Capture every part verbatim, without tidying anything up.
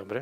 dobry.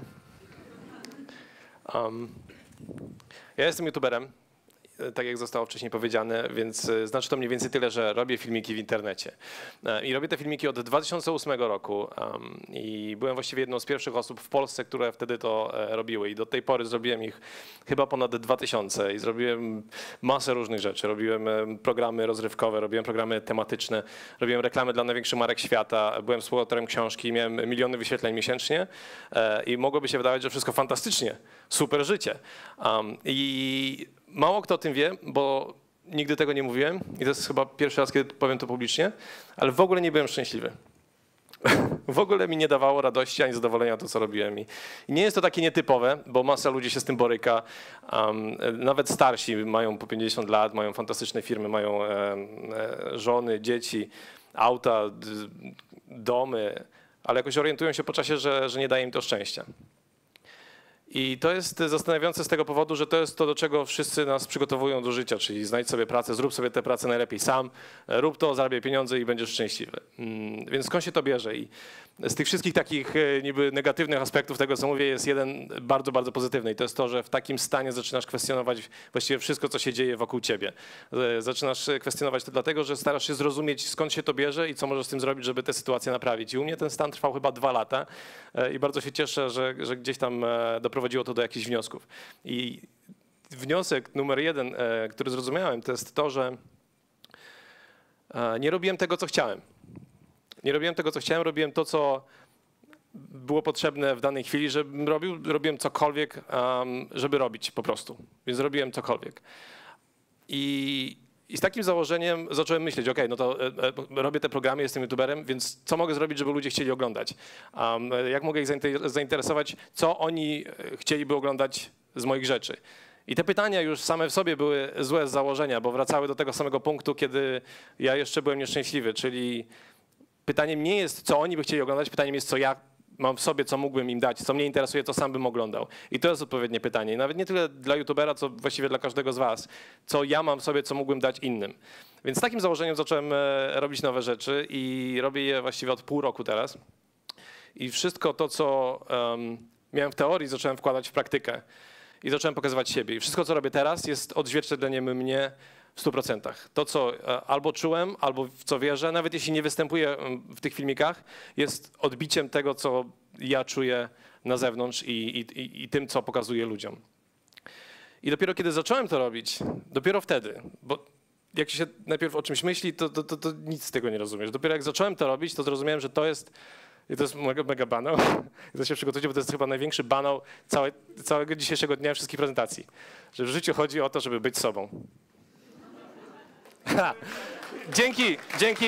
Um, ja jestem youtuberem, tak jak zostało wcześniej powiedziane, więc znaczy to mniej więcej tyle, że robię filmiki w internecie. I robię te filmiki od dwa tysiące ósmego roku um, i byłem właściwie jedną z pierwszych osób w Polsce, które wtedy to robiły i do tej pory zrobiłem ich chyba ponad dwa tysiące i zrobiłem masę różnych rzeczy. Robiłem programy rozrywkowe, robiłem programy tematyczne, robiłem reklamy dla największych marek świata, byłem współautorem książki, miałem miliony wyświetleń miesięcznie i mogłoby się wydawać, że wszystko fantastycznie, super życie. Um, I mało kto o tym wie, bo nigdy tego nie mówiłem i to jest chyba pierwszy raz, kiedy powiem to publicznie, ale w ogóle nie byłem szczęśliwy. W ogóle mi nie dawało radości ani zadowolenia to, co robiłem. I nie jest to takie nietypowe, bo masa ludzi się z tym boryka. Um, nawet starsi mają po pięćdziesiąt lat, mają fantastyczne firmy, mają e, e, żony, dzieci, auta, d, domy, ale jakoś orientują się po czasie, że, że nie daje im to szczęścia. I to jest zastanawiające z tego powodu, że to jest to, do czego wszyscy nas przygotowują do życia, czyli znajdź sobie pracę, zrób sobie tę pracę najlepiej sam, rób to, zarabiaj pieniądze i będziesz szczęśliwy. Więc skąd się to bierze? I z tych wszystkich takich niby negatywnych aspektów tego, co mówię, jest jeden bardzo, bardzo pozytywny i to jest to, że w takim stanie zaczynasz kwestionować właściwie wszystko, co się dzieje wokół ciebie. Zaczynasz kwestionować to dlatego, że starasz się zrozumieć, skąd się to bierze i co możesz z tym zrobić, żeby tę sytuację naprawić. I u mnie ten stan trwał chyba dwa lata i bardzo się cieszę, że, że gdzieś tam doprowadziło to do jakichś wniosków. I wniosek numer jeden, który zrozumiałem, to jest to, że nie robiłem tego, co chciałem. Nie robiłem tego, co chciałem, robiłem to, co było potrzebne w danej chwili, żebym robił. Robiłem cokolwiek, żeby robić po prostu. Więc robiłem cokolwiek. I, i z takim założeniem zacząłem myśleć, ok, no to robię te programy, jestem youtuberem, więc co mogę zrobić, żeby ludzie chcieli oglądać? Jak mogę ich zainteresować, co oni chcieliby oglądać z moich rzeczy? I te pytania już same w sobie były złe z założenia, bo wracały do tego samego punktu, kiedy ja jeszcze byłem nieszczęśliwy, czyli pytaniem nie jest, co oni by chcieli oglądać, pytaniem jest, co ja mam w sobie, co mógłbym im dać, co mnie interesuje, co sam bym oglądał. I to jest odpowiednie pytanie. I nawet nie tyle dla youtubera, co właściwie dla każdego z was. Co ja mam w sobie, co mógłbym dać innym. Więc z takim założeniem zacząłem robić nowe rzeczy i robię je właściwie od pół roku teraz. I wszystko to, co um, miałem w teorii, zacząłem wkładać w praktykę. I zacząłem pokazywać siebie. I wszystko, co robię teraz, jest odzwierciedleniem mnie w stu procentach. To, co albo czułem, albo w co wierzę, nawet jeśli nie występuję w tych filmikach, jest odbiciem tego, co ja czuję na zewnątrz i, i, i tym, co pokazuję ludziom. I dopiero kiedy zacząłem to robić, dopiero wtedy, bo jak się najpierw o czymś myśli, to, to, to, to nic z tego nie rozumiesz. Dopiero jak zacząłem to robić, to zrozumiałem, że to jest I to jest mega, mega banał. I to się przygotujcie, bo to jest chyba największy banał całe, całego dzisiejszego dnia wszystkich prezentacji. Że w życiu chodzi o to, żeby być sobą. Ha. Dzięki, dzięki.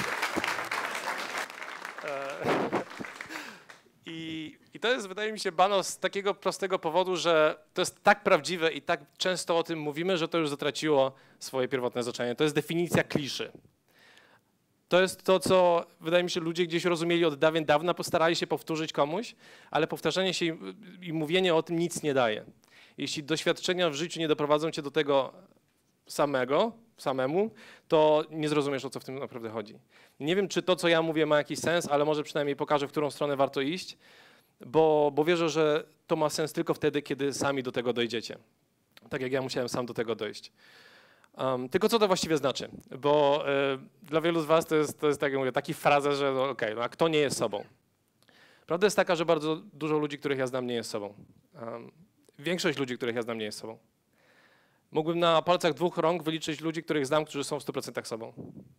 I, I to jest, wydaje mi się, banał z takiego prostego powodu, że to jest tak prawdziwe i tak często o tym mówimy, że to już zatraciło swoje pierwotne znaczenie. To jest definicja kliszy. To jest to, co wydaje mi się ludzie gdzieś rozumieli od dawien dawna, postarali się powtórzyć komuś, ale powtarzanie się i, i mówienie o tym nic nie daje. Jeśli doświadczenia w życiu nie doprowadzą cię do tego samego, samemu, to nie zrozumiesz, o co w tym naprawdę chodzi. Nie wiem, czy to, co ja mówię, ma jakiś sens, ale może przynajmniej pokażę, w którą stronę warto iść, bo, bo wierzę, że to ma sens tylko wtedy, kiedy sami do tego dojdziecie. Tak jak ja musiałem sam do tego dojść. Um, tylko co to właściwie znaczy? Bo y, dla wielu z was to jest, to jest tak jak mówię, taki fraza, że no, okej, no, a kto nie jest sobą? Prawda jest taka, że bardzo dużo ludzi, których ja znam, nie jest sobą. Um, większość ludzi, których ja znam, nie jest sobą. Mógłbym na palcach dwóch rąk wyliczyć ludzi, których znam, którzy są w stu procentach sobą.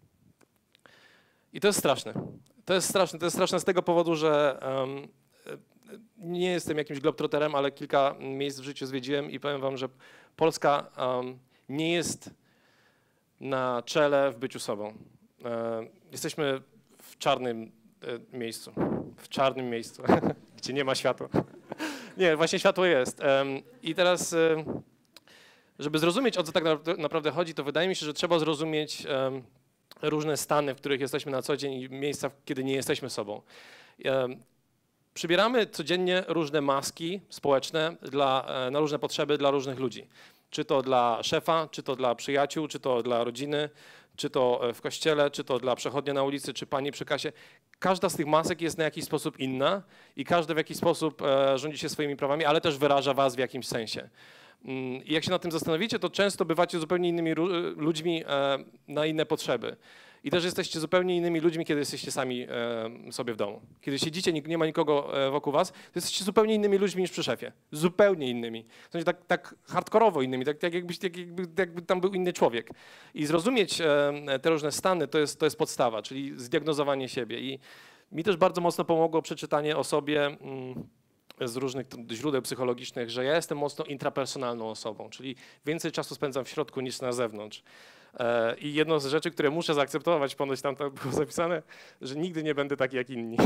I to jest straszne. To jest straszne. To jest straszne z tego powodu, że um, nie jestem jakimś globtroterem, ale kilka miejsc w życiu zwiedziłem i powiem wam, że Polska um, nie jest na czele w byciu sobą. E, jesteśmy w czarnym e, miejscu. W czarnym miejscu, gdzie nie ma światła. Nie, właśnie światło jest. E, I teraz, e, żeby zrozumieć, o co tak naprawdę chodzi, to wydaje mi się, że trzeba zrozumieć e, różne stany, w których jesteśmy na co dzień i miejsca, kiedy nie jesteśmy sobą. E, przybieramy codziennie różne maski społeczne dla, e, na różne potrzeby dla różnych ludzi. Czy to dla szefa, czy to dla przyjaciół, czy to dla rodziny, czy to w kościele, czy to dla przechodnia na ulicy, czy pani przy kasie. Każda z tych masek jest na jakiś sposób inna i każdy w jakiś sposób rządzi się swoimi prawami, ale też wyraża was w jakimś sensie. I jak się nad tym zastanowicie, to często bywacie zupełnie innymi ludźmi na inne potrzeby. I też jesteście zupełnie innymi ludźmi, kiedy jesteście sami sobie w domu. Kiedy siedzicie, nie ma nikogo wokół was, to jesteście zupełnie innymi ludźmi niż przy szefie. Zupełnie innymi. W sensie tak, tak hardkorowo innymi, tak, tak jakbyś, tak jakby, jakby tam był inny człowiek. I zrozumieć te różne stany to jest, to jest podstawa, czyli zdiagnozowanie siebie. I mi też bardzo mocno pomogło przeczytanie o sobie z różnych źródeł psychologicznych, że ja jestem mocno intrapersonalną osobą, czyli więcej czasu spędzam w środku niż na zewnątrz. I jedną z rzeczy, które muszę zaakceptować, ponoć tam to było zapisane, że nigdy nie będę taki jak inni.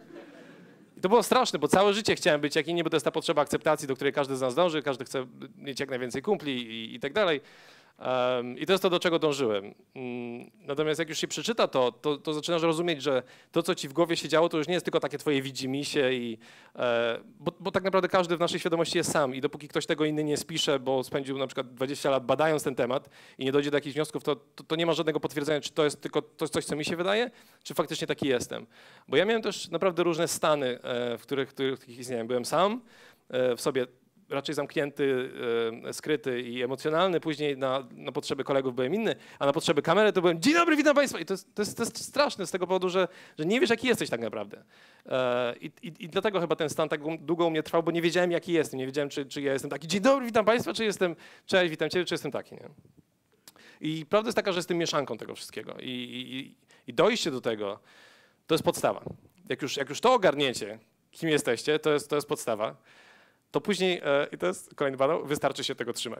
I to było straszne, bo całe życie chciałem być jak inni, bo to jest ta potrzeba akceptacji, do której każdy z nas dąży, każdy chce mieć jak najwięcej kumpli i, i tak dalej. Um, I to jest to, do czego dążyłem. Um, natomiast jak już się przeczyta to, to, to zaczynasz rozumieć, że to, co ci w głowie się działo, to już nie jest tylko takie twoje widzimisię, i, e, bo, bo tak naprawdę każdy w naszej świadomości jest sam i dopóki ktoś tego inny nie spisze, bo spędził na przykład dwadzieścia lat badając ten temat i nie dojdzie do jakichś wniosków, to, to, to nie ma żadnego potwierdzenia, czy to jest tylko to jest coś, co mi się wydaje, czy faktycznie taki jestem. Bo ja miałem też naprawdę różne stany, e, w których, w których istniałem. Byłem sam, e, w sobie raczej zamknięty, e, skryty i emocjonalny. Później na, na potrzeby kolegów byłem inny, a na potrzeby kamery to byłem dzień dobry, witam państwa. I to jest, to jest, to jest straszne z tego powodu, że, że nie wiesz, jaki jesteś tak naprawdę. E, i, i, I dlatego chyba ten stan tak długo u mnie trwał, bo nie wiedziałem, jaki jestem. Nie wiedziałem, czy, czy ja jestem taki dzień dobry, witam państwa, czy jestem cześć, witam ciebie, czy jestem taki. Nie? I prawda jest taka, że jestem mieszanką tego wszystkiego. I, i, i dojście do tego to jest podstawa. Jak już, jak już to ogarniecie, kim jesteście, to jest, to jest podstawa. To później, i to jest kolejny badał, wystarczy się tego trzymać.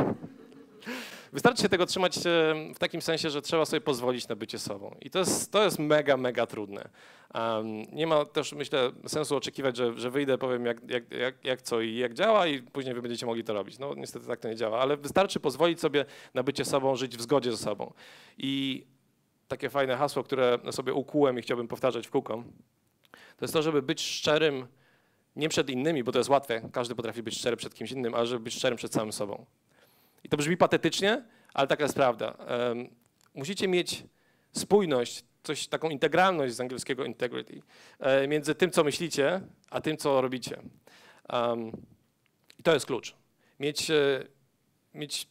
Wystarczy się tego trzymać w takim sensie, że trzeba sobie pozwolić na bycie sobą. I to jest, to jest mega, mega trudne. Um, nie ma też, myślę, sensu oczekiwać, że, że wyjdę, powiem jak, jak, jak, jak co i jak działa i później wy będziecie mogli to robić. No niestety tak to nie działa, ale wystarczy pozwolić sobie na bycie sobą, żyć w zgodzie ze sobą. I takie fajne hasło, które sobie ukułem i chciałbym powtarzać w kółko, to jest to, żeby być szczerym nie przed innymi, bo to jest łatwe, każdy potrafi być szczery przed kimś innym, ale żeby być szczerym przed samym sobą. I to brzmi patetycznie, ale taka jest prawda. Um, musicie mieć spójność, coś, taką integralność z angielskiego integrity, e, między tym, co myślicie, a tym, co robicie. Um, I to jest klucz. Mieć, e, mieć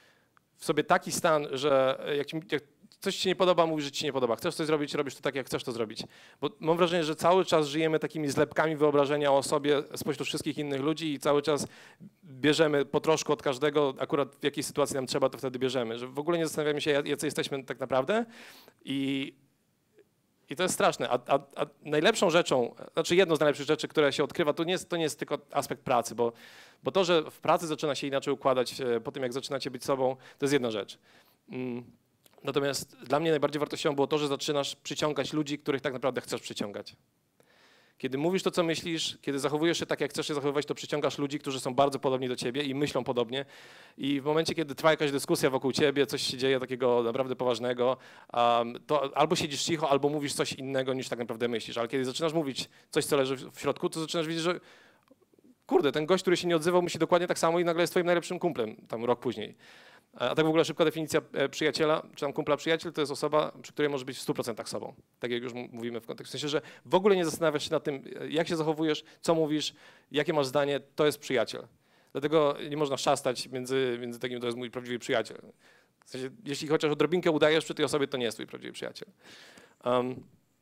w sobie taki stan, że jak, ci, jak coś ci się nie podoba, mówisz, że ci się nie podoba. Chcesz coś zrobić, robisz to tak, jak chcesz to zrobić. Bo mam wrażenie, że cały czas żyjemy takimi zlepkami wyobrażenia o sobie spośród wszystkich innych ludzi i cały czas bierzemy po troszku od każdego, akurat w jakiej sytuacji nam trzeba, to wtedy bierzemy. Że w ogóle nie zastanawiamy się, jacy jesteśmy tak naprawdę i, i to jest straszne. A, a, a najlepszą rzeczą, znaczy jedną z najlepszych rzeczy, która się odkrywa, to nie jest, to nie jest tylko aspekt pracy, bo, bo to, że w pracy zaczyna się inaczej układać po tym, jak zaczynacie być sobą, to jest jedna rzecz. Mm. Natomiast dla mnie najbardziej wartościową było to, że zaczynasz przyciągać ludzi, których tak naprawdę chcesz przyciągać. Kiedy mówisz to, co myślisz, kiedy zachowujesz się tak, jak chcesz się zachowywać, to przyciągasz ludzi, którzy są bardzo podobni do ciebie i myślą podobnie. I w momencie, kiedy trwa jakaś dyskusja wokół ciebie, coś się dzieje takiego naprawdę poważnego, um, to albo siedzisz cicho, albo mówisz coś innego, niż tak naprawdę myślisz. Ale kiedy zaczynasz mówić coś, co leży w środku, to zaczynasz widzieć, że kurde, ten gość, który się nie odzywał, myśli dokładnie tak samo i nagle jest twoim najlepszym kumplem, tam rok później. A tak w ogóle szybka definicja przyjaciela, czy tam kumpla przyjaciel, to jest osoba, przy której możesz być w stu procentach sobą. Tak jak już mówimy w kontekście, w sensie, że w ogóle nie zastanawiasz się nad tym, jak się zachowujesz, co mówisz, jakie masz zdanie, to jest przyjaciel. Dlatego nie można szastać między, między takim, to jest mój prawdziwy przyjaciel. W sensie, jeśli chociaż odrobinkę udajesz przy tej osobie, to nie jest twój prawdziwy przyjaciel. Um,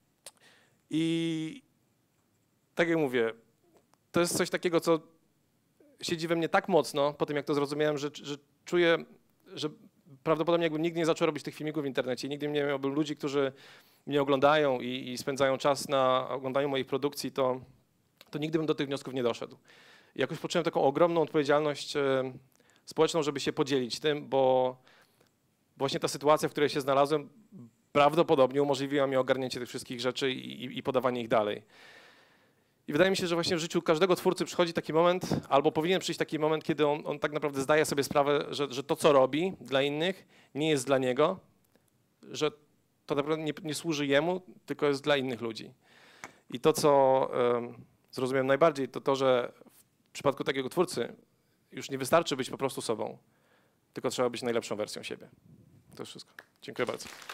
I tak jak mówię, to jest coś takiego, co siedzi we mnie tak mocno, po tym jak to zrozumiałem, że, że czuję, że prawdopodobnie jakbym nigdy nie zaczął robić tych filmików w internecie, nigdy nie miałbym ludzi, którzy mnie oglądają i, i spędzają czas na oglądaniu moich produkcji, to, to nigdy bym do tych wniosków nie doszedł. I jakoś poczułem taką ogromną odpowiedzialność e, społeczną, żeby się podzielić tym, bo właśnie ta sytuacja, w której się znalazłem, prawdopodobnie umożliwiła mi ogarnięcie tych wszystkich rzeczy i, i, i podawanie ich dalej. I wydaje mi się, że właśnie w życiu każdego twórcy przychodzi taki moment, albo powinien przyjść taki moment, kiedy on, on tak naprawdę zdaje sobie sprawę, że, że to, co robi dla innych, nie jest dla niego, że to naprawdę nie, nie służy jemu, tylko jest dla innych ludzi. I to, co um, zrozumiałem najbardziej, to to, że w przypadku takiego twórcy już nie wystarczy być po prostu sobą, tylko trzeba być najlepszą wersją siebie. To jest wszystko. Dziękuję bardzo.